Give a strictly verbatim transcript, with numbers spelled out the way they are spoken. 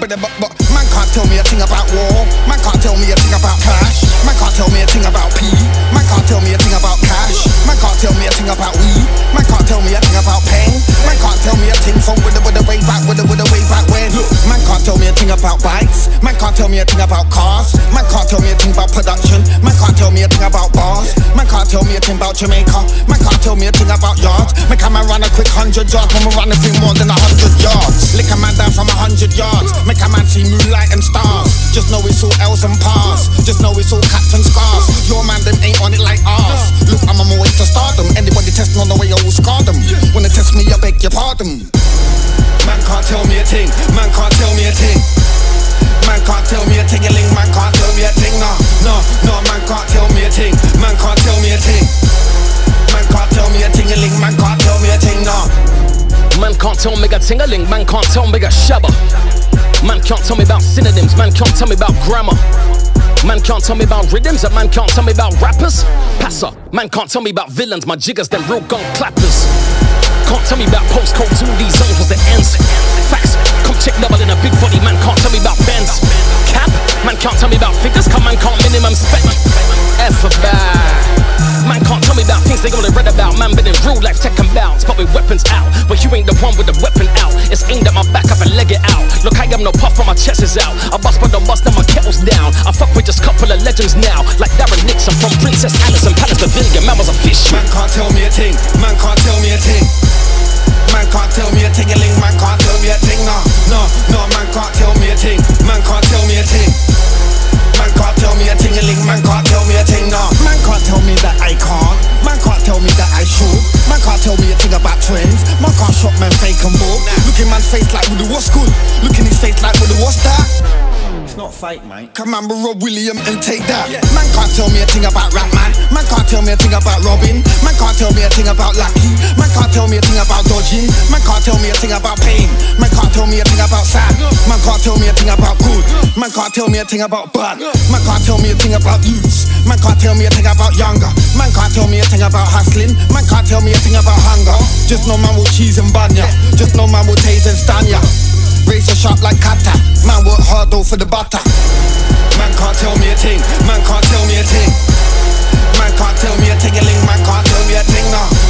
but, but, but man can't tell me a thing about war. Man can't tell me a thing about cash. Man can't tell me a thing about pee. Man can't tell me a thing about cash. Man can't tell me a thing about weed. Man can't tell me a thing about pain. Man can't tell me a thing from with the with the way back, with the with the way back when. Look, man can't tell me a thing about bikes. Man can't tell me a thing about cars. Man can't tell me a thing about production. Man can't tell me a thing about bars. Man can't tell me a thing about Jamaica. Man can't tell me a thing about yards. Man can man run a quick hundred yards. Man run a thing more than a hundred yards. Lick a man down from a hundred yards. Make a man see moonlight and stars. Just know it's all L's and pars. Just know it's all caps and scars. Your man them ain't on it like ours. Look, I'm on my way to stardom. Anybody testing on the way, I will scar them. When they test me, I beg your pardon. Man can't tell me a thing. Man can't tell me a thing. Man can't tell me a ting-a-ling. Man can't tell me a thing. No, no, no. Man can't tell me a thing. Man can't tell me a thing. Man can't tell me a ting-a-ling. Man can't tell me a thing. No. Man can't tell me a ting-a-ling. Man can't tell me a shabba. Man can't tell me about synonyms. Man can't tell me about grammar. Man can't tell me about rhythms. And man can't tell me about rappers. Passer. Man can't tell me about villains. My jiggers, them real gun clappers. Can't tell me about postcodes. All these zones was the ends. Facts. Come check double in a big body. Man can't tell me about Benz. Cap. Man can't tell me about figures. Come man can't minimum spec. F bad. Man can't tell me about things they only read about. Man been in real life tech and bounce, but with weapons out. But you ain't the one with the weapon out. It's aimed at my back, I can leg it out. Look, I am no puff, but my chest is out. I bust but don't bust, then my kettle's down. I fuck with just couple of legends now, like Darren Nixon from Princess Alice and Palace Pavilion. Man was a fish. Man can't tell me a thing. Man can't tell me a thing. Man can't tell me a ting-a-ling. Man can't tell me a thing. No, no, no. Man can't tell me a thing. Man can't tell me a thing. Man can't tell me a ting-a-ling. Man can't tell me a thing. No. Man can't tell me that I can't. Man can't tell me that I should. Man can't tell me a thing about trends. Man can't shop man fake and bull. Look in man's face like with the what's good. Look in his face like with the what's that. It's not fake, mate. Come on, Rob William and take that. Yeah. Man can't tell me a thing about rap, man. Man can't tell me a thing about Robin. Man can't tell me a thing about Lucky. Man can't tell me a thing about dodging. Man can't tell me a thing about pain. Man can't tell me a thing about sad. Man can't tell me a thing about good. Man can't tell me a thing about bad. Man can't tell me a thing about youths. Man can't tell me a thing about younger. Man can't tell me a thing about hustling. Man can't tell me a thing about hunger. Just know man will cheese and bun ya. Just know man will tase and stun ya. Razor sharp like kata. Man work hard though for the butter. Man can't tell me a thing. Man can't tell me a thing. Man can't tell me a ting-a-ling. Man can't tell me a thing. No.